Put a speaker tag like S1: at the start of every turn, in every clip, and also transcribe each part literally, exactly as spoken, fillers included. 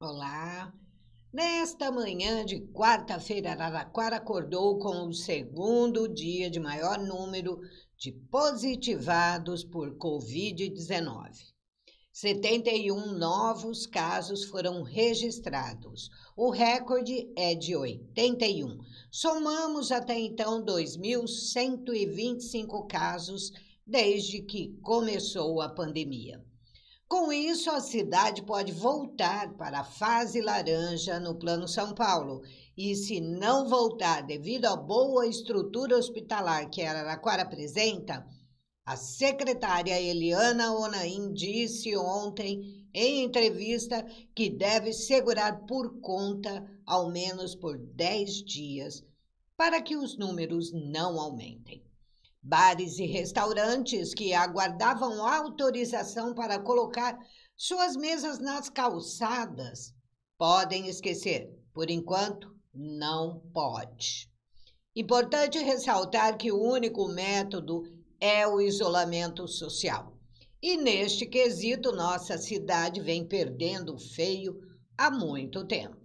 S1: Olá! Nesta manhã de quarta-feira, Araraquara acordou com o segundo dia de maior número de positivados por covid dezenove. setenta e um novos casos foram registrados. O recorde é de oitenta e um. Somamos até então dois mil cento e vinte e cinco casos desde que começou a pandemia. Com isso, a cidade pode voltar para a fase laranja no Plano São Paulo. E se não voltar devido à boa estrutura hospitalar que Araraquara apresenta, a secretária Eliana Onaim disse ontem em entrevista que deve segurar por conta ao menos por dez dias para que os números não aumentem. Bares e restaurantes que aguardavam autorização para colocar suas mesas nas calçadas podem esquecer. Por enquanto, não pode. Importante ressaltar que o único método é o isolamento social. E neste quesito, nossa cidade vem perdendo feio há muito tempo.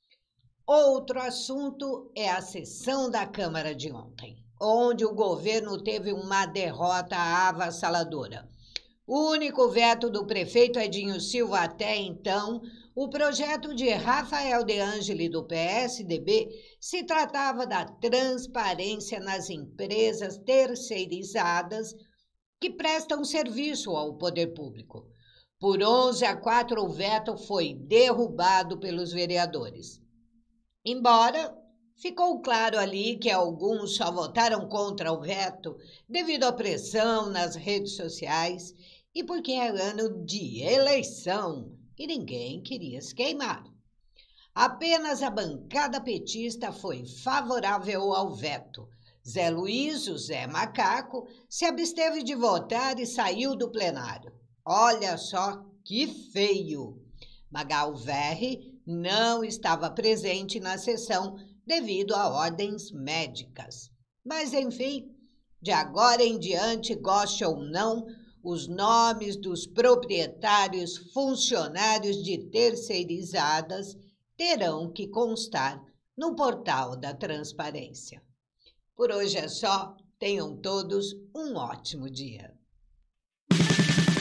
S1: Outro assunto é a sessão da Câmara de ontem, onde o governo teve uma derrota avassaladora. O único veto do prefeito Edinho Silva até então, o projeto de Rafael De Angeli do P S D B, se tratava da transparência nas empresas terceirizadas que prestam serviço ao poder público. Por onze a quatro, o veto foi derrubado pelos vereadores. Embora ficou claro ali que alguns só votaram contra o veto devido à pressão nas redes sociais e porque é ano de eleição e ninguém queria se queimar. Apenas a bancada petista foi favorável ao veto. Zé Luiz, o Zé Macaco, se absteve de votar e saiu do plenário. Olha só que feio! Magal Verri não estava presente na sessão devido a ordens médicas. Mas, enfim, de agora em diante, goste ou não, os nomes dos proprietários funcionários de terceirizadas terão que constar no portal da transparência. Por hoje é só. Tenham todos um ótimo dia.